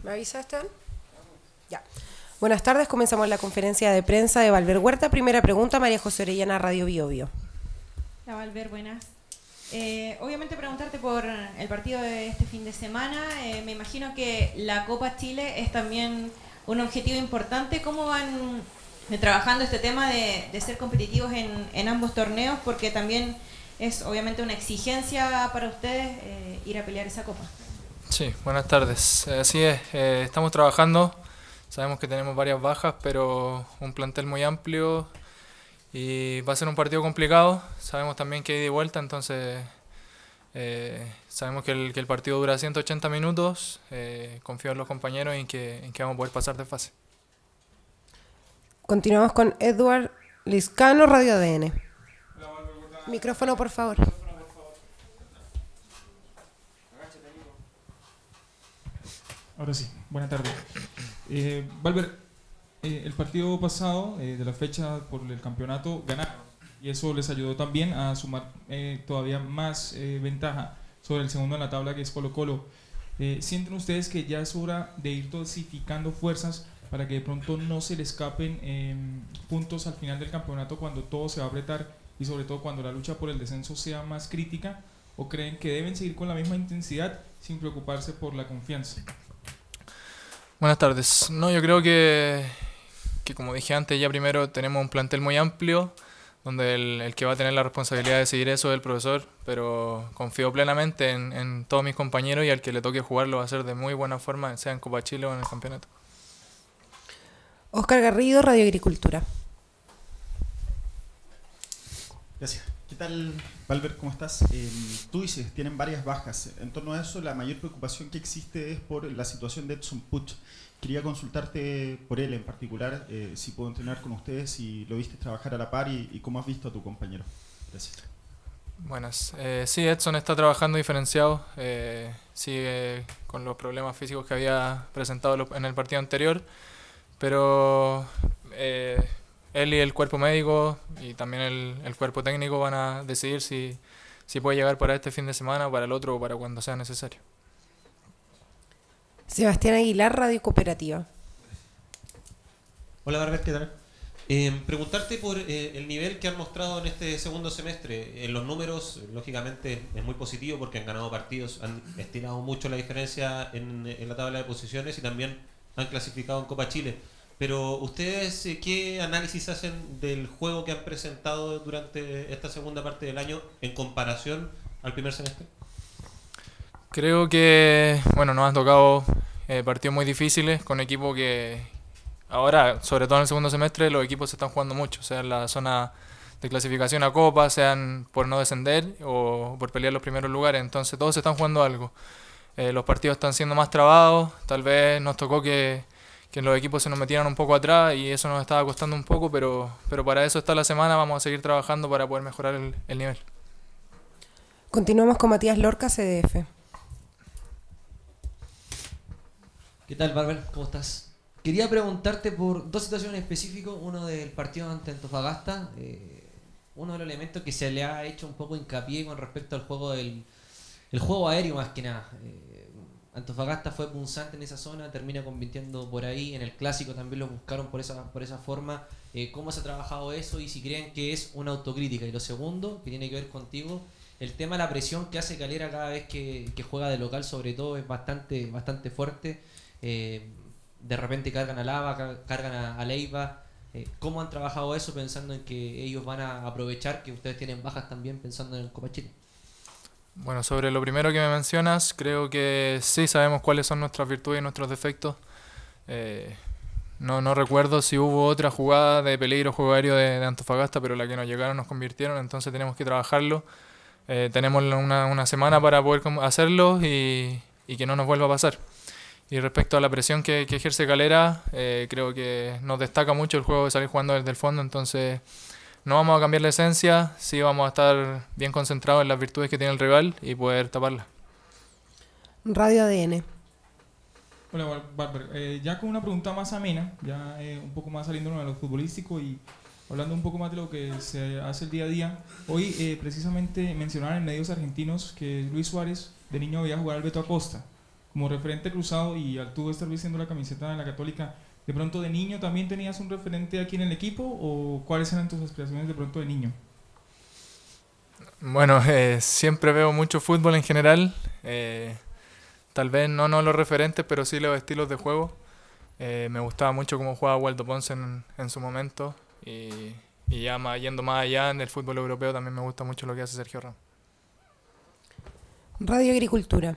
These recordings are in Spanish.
¿Me avisa, Esteban? Ya. Buenas tardes, comenzamos la conferencia de prensa de Valver Huerta. Primera pregunta, María José Orellana, Radio Biobío. Hola, Valver, buenas. Obviamente preguntarte por el partido de este fin de semana. Me imagino que la Copa Chile es también un objetivo importante. ¿Cómo van trabajando este tema de ser competitivos en ambos torneos? Porque también es obviamente una exigencia para ustedes ir a pelear esa Copa. Sí, buenas tardes. Así es, estamos trabajando. Sabemos que tenemos varias bajas, pero un plantel muy amplio y va a ser un partido complicado. Sabemos también que hay ida y vuelta, entonces sabemos que el partido dura 180 minutos. Confío en los compañeros y en que vamos a poder pasar de fase. Continuamos con Edward Liscano, Radio ADN. Micrófono, por favor. Ahora sí, buenas tardes. Valver, el partido pasado de la fecha por el campeonato ganaron y eso les ayudó también a sumar todavía más ventaja sobre el segundo en la tabla, que es Colo-Colo. ¿Sienten ustedes que ya es hora de ir dosificando fuerzas para que de pronto no se le escapen puntos al final del campeonato cuando todo se va a apretar y sobre todo cuando la lucha por el descenso sea más crítica? ¿O creen que deben seguir con la misma intensidad sin preocuparse por la confianza? Buenas tardes. No, yo creo que como dije antes, ya primero tenemos un plantel muy amplio, donde el que va a tener la responsabilidad de seguir eso es el profesor, pero confío plenamente en todos mis compañeros y al que le toque jugar lo va a hacer de muy buena forma, sea en Copa Chile o en el campeonato. Oscar Garrido, Radio Agricultura. Gracias. ¿Qué tal, Valver? ¿Cómo estás? Tú dices, tienen varias bajas. En torno a eso, la mayor preocupación que existe es por la situación de Edson Puch. Quería consultarte por él en particular, si puedo entrenar con ustedes, si lo viste trabajar a la par y cómo has visto a tu compañero. Gracias. Buenas. Sí, Edson está trabajando diferenciado. Sigue con los problemas físicos que había presentado en el partido anterior, pero él y el cuerpo médico y también el cuerpo técnico van a decidir si puede llegar para este fin de semana, para el otro o para cuando sea necesario. Sebastián Aguilar, Radio Cooperativa. Hola, Valver, ¿qué tal? Preguntarte por el nivel que han mostrado en este segundo semestre. En los números, lógicamente, es muy positivo porque han ganado partidos, han estirado mucho la diferencia en la tabla de posiciones y también han clasificado en Copa Chile. Pero ustedes, ¿qué análisis hacen del juego que han presentado durante esta segunda parte del año en comparación al primer semestre? Creo que, bueno, nos han tocado partidos muy difíciles con equipos que ahora, sobre todo en el segundo semestre, los equipos se están jugando mucho, sea en la zona de clasificación a Copa, sean por no descender o por pelear los primeros lugares, entonces todos se están jugando algo. Los partidos están siendo más trabados, tal vez nos tocó que los equipos se nos metieran un poco atrás y eso nos estaba costando un poco, pero para eso está la semana, vamos a seguir trabajando para poder mejorar el nivel. Continuamos con Matías Lorca, CDF. ¿Qué tal, Valver? ¿Cómo estás? Quería preguntarte por dos situaciones específicas, uno del partido ante Antofagasta, uno de los elementos que se le ha hecho un poco hincapié con respecto al juego el juego aéreo más que nada. Antofagasta fue punzante en esa zona, termina convirtiendo por ahí, en el clásico también lo buscaron por esa forma. ¿Cómo se ha trabajado eso y si creen que es una autocrítica? Y lo segundo, que tiene que ver contigo, el tema de la presión que hace Calera cada vez que juega de local, sobre todo, es bastante fuerte. De repente cargan a Lava, cargan a Leiva. ¿Cómo han trabajado eso pensando en que ellos van a aprovechar que ustedes tienen bajas también pensando en el Copa Chile? Bueno, sobre lo primero que me mencionas, creo que sí sabemos cuáles son nuestras virtudes y nuestros defectos. No recuerdo si hubo otra jugada de peligro, juego aéreo de Antofagasta, pero la que nos llegaron nos convirtieron, entonces tenemos que trabajarlo. Tenemos una semana para poder hacerlo y que no nos vuelva a pasar. Y respecto a la presión que ejerce Calera, creo que nos destaca mucho el juego de salir jugando desde el fondo, entonces no vamos a cambiar la esencia, sí vamos a estar bien concentrados en las virtudes que tiene el rival y poder taparlas. Radio ADN. Hola, Valver. Ya con una pregunta más amena, ya un poco más saliéndonos de lo futbolístico y hablando un poco más de lo que se hace el día a día. Hoy precisamente mencionaban en medios argentinos que Luis Suárez de niño veía jugar al Beto Acosta como referente cruzado y al tú estar vistiendo la camiseta de la Católica, ¿de pronto de niño también tenías un referente aquí en el equipo o cuáles eran tus aspiraciones de pronto de niño? Bueno, siempre veo mucho fútbol en general. Tal vez no los referentes, pero sí los estilos de juego. Me gustaba mucho cómo jugaba Waldo Ponce en su momento. Y ya yendo más allá en el fútbol europeo también me gusta mucho lo que hace Sergio Ramos. Radio Agricultura.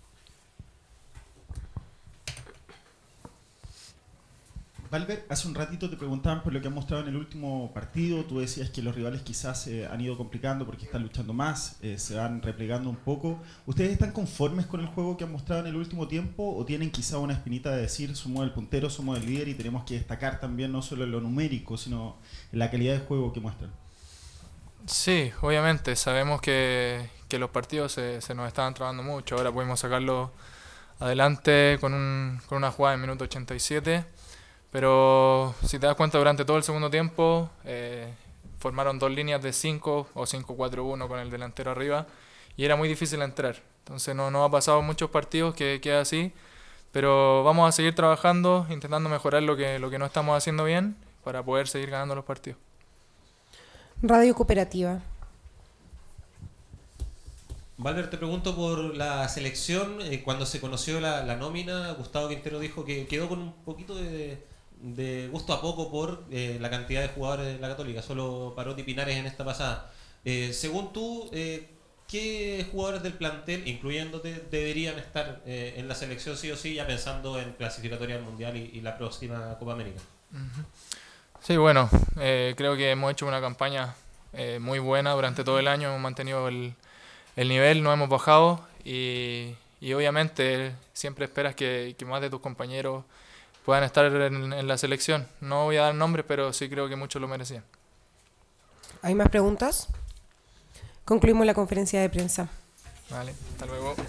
Valver, hace un ratito te preguntaban por lo que han mostrado en el último partido. Tú decías que los rivales quizás han ido complicando porque están luchando más, se van replegando un poco. ¿Ustedes están conformes con el juego que han mostrado en el último tiempo o tienen quizá una espinita de decir somos el puntero, somos el líder y tenemos que destacar también no solo en lo numérico, sino en la calidad de juego que muestran? Sí, obviamente, sabemos que los partidos se nos estaban trabando mucho. Ahora pudimos sacarlo adelante con una jugada en minuto 87. Pero si te das cuenta, durante todo el segundo tiempo formaron dos líneas de 5 o 5-4-1 con el delantero arriba y era muy difícil entrar. Entonces no ha pasado muchos partidos que queda así, pero vamos a seguir trabajando, intentando mejorar lo que no estamos haciendo bien para poder seguir ganando los partidos. Radio Cooperativa. Valver, te pregunto por la selección. Cuando se conoció la nómina, Gustavo Quintero dijo que quedó con un poquito de gusto a poco por la cantidad de jugadores de la Católica. Solo Parotti y Pinares en esta pasada. Según tú, ¿qué jugadores del plantel, incluyéndote, deberían estar en la selección sí o sí, ya pensando en clasificatoria al Mundial y la próxima Copa América? Sí, bueno, creo que hemos hecho una campaña muy buena durante todo el año. Hemos mantenido el nivel, no hemos bajado y obviamente siempre esperas que más de tus compañeros puedan estar en la selección. No voy a dar nombres, pero sí creo que muchos lo merecían. ¿Hay más preguntas? Concluimos la conferencia de prensa. Vale, hasta luego.